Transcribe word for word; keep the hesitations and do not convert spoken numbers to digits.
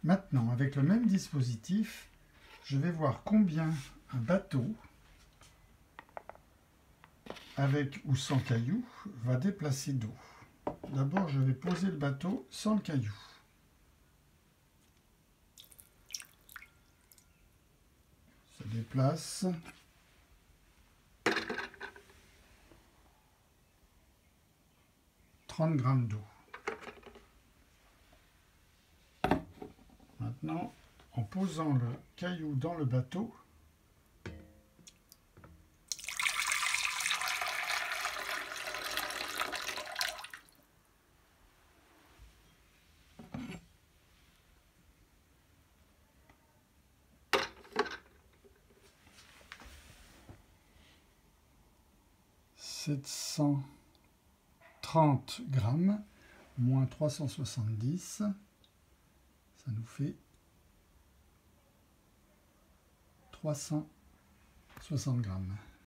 Maintenant, avec le même dispositif, je vais voir combien un bateau, avec ou sans caillou, va déplacer d'eau. D'abord, je vais poser le bateau sans le caillou. Ça déplace. trente grammes d'eau. Maintenant, en posant le caillou dans le bateau, sept cent trente grammes moins trois cent soixante-dix, ça nous fait trois cent soixante grammes.